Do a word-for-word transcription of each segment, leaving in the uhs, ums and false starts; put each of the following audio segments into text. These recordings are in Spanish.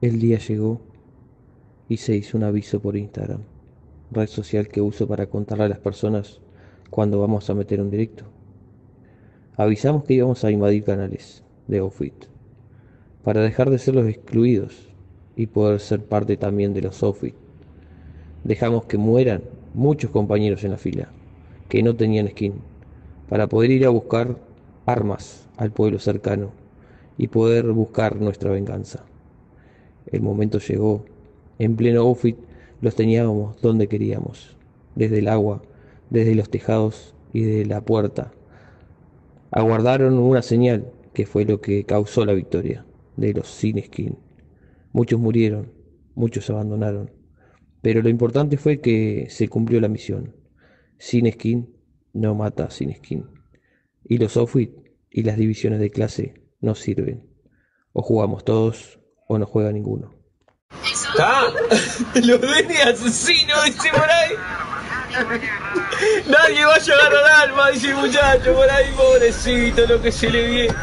El día llegó y se hizo un aviso por Instagram, red social que uso para contarle a las personas cuando vamos a meter un directo. Avisamos que íbamos a invadir canales de Outfit para dejar de ser los excluidos y poder ser parte también de los Outfit. Dejamos que mueran muchos compañeros en la fila que no tenían skin para poder ir a buscar armas al pueblo cercano y poder buscar nuestra venganza. El momento llegó. En pleno outfit los teníamos donde queríamos, desde el agua, desde los tejados y desde la puerta. Aguardaron una señal que fue lo que causó la victoria de los sin skin. Muchos murieron, muchos abandonaron, pero lo importante fue que se cumplió la misión. Sin skin no mata sin skin. Y los outfit y las divisiones de clase no sirven. O jugamos todos o no juega ninguno. ¡Ah! ¡Los Denny asesinos! Dice por ahí. Nadie va a llegar al alma, dice el muchacho por ahí, pobrecito, lo que se le viene.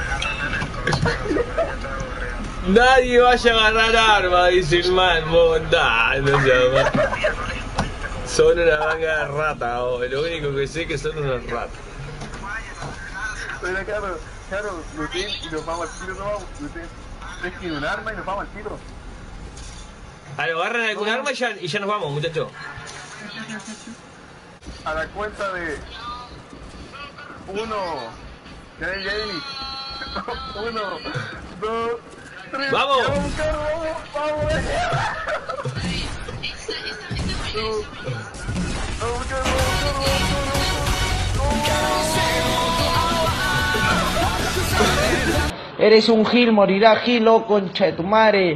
Nadie vaya a agarrar arma, dice el man, bondad, no llama. Son una manga de rata, oh, lo único que sé es que son unos ratas. Pero claro, claro, Luten y nos vamos al tiro, no vamos, Luten. Es que un arma y nos vamos al tiro. A lo agarran algún no. arma y ya, y ya nos vamos, muchacho. A la cuenta de uno, Jenny, Jenny. Uno, dos, tres. ¡Vamos! ¡Vamos, carro, vamos! ¡Vamos, de guerra! ¡Vamos, carro, vamos, carro! Eres un gil, morirás gil, oh, concha de tu madre.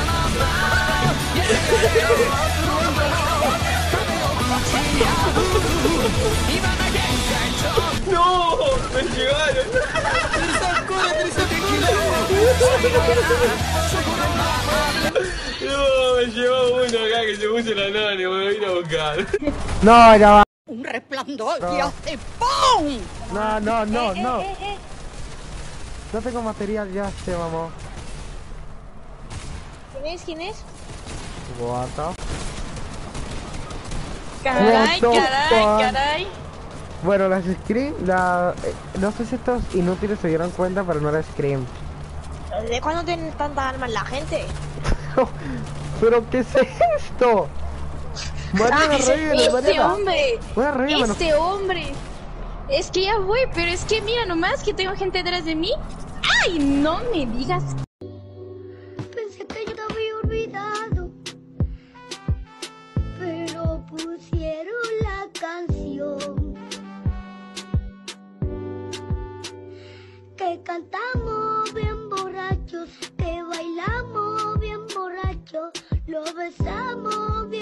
¡No! ¡Me llevaron! No, me llevó uno acá que se puso el anónimo, me vino a buscar. No, ya va. Un resplandor no. y hace ¡pum! No, no, no, eh, no. Eh, eh, eh. No tengo material, ya se mamó. ¿Quién es? ¿Quién es? Guarda. Caray, What the caray, fuck? caray. Bueno, las Scream, la... eh, no sé si estos inútiles se dieron cuenta, pero no era Scream. ¿De cuándo tienen tantas armas la gente? ¿Pero qué es esto? Mariana, Ah, revíbelo, este Mariana. hombre, Bueno, revíbelo. este hombre. Es que ya voy, pero es que mira nomás que tengo gente detrás de mí. ¡Ay, no me digas! Pensé que yo te había olvidado, pero pusieron la canción que cantamos bien borrachos, que bailamos bien borrachos, lo besamos